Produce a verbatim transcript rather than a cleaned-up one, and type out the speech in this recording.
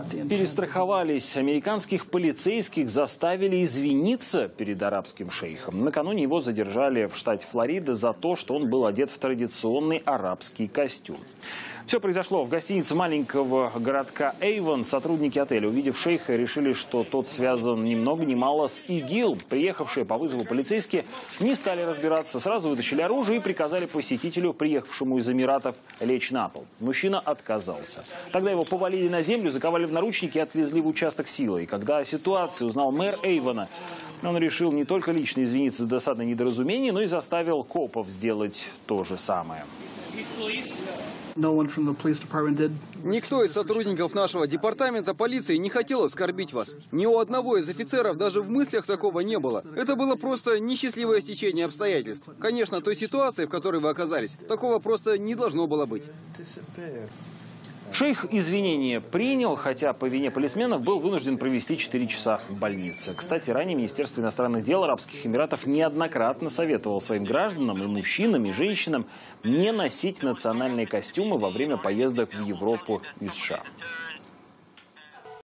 Перестраховались. Американских полицейских заставили извиниться перед арабским шейхом. Накануне его задержали в штате Флорида за то, что он был одет в традиционный арабский костюм. Все произошло в гостинице маленького городка Эйвон. Сотрудники отеля, увидев шейха, решили, что тот связан ни много ни мало с ИГИЛ. Приехавшие по вызову полицейские не стали разбираться. Сразу вытащили оружие и приказали посетителю, приехавшему из Эмиратов, лечь на пол. Мужчина отказался. Тогда его повалили на землю, заковали в наручники и отвезли в участок силой. Когда о ситуации узнал мэр Эйвона, он решил не только лично извиниться за досадное недоразумение, но и заставил копов сделать то же самое. Никто из сотрудников нашего департамента полиции не хотел оскорбить вас. Ни у одного из офицеров даже в мыслях такого не было. Это было просто несчастливое стечение обстоятельств. Конечно, той ситуации, в которой вы оказались, такого просто не должно было быть. Шейх извинения принял, хотя по вине полисменов был вынужден провести четыре часа в больнице. Кстати, ранее Министерство иностранных дел Арабских Эмиратов неоднократно советовало своим гражданам, и мужчинам, и женщинам, не носить национальные костюмы во время поездок в Европу и США.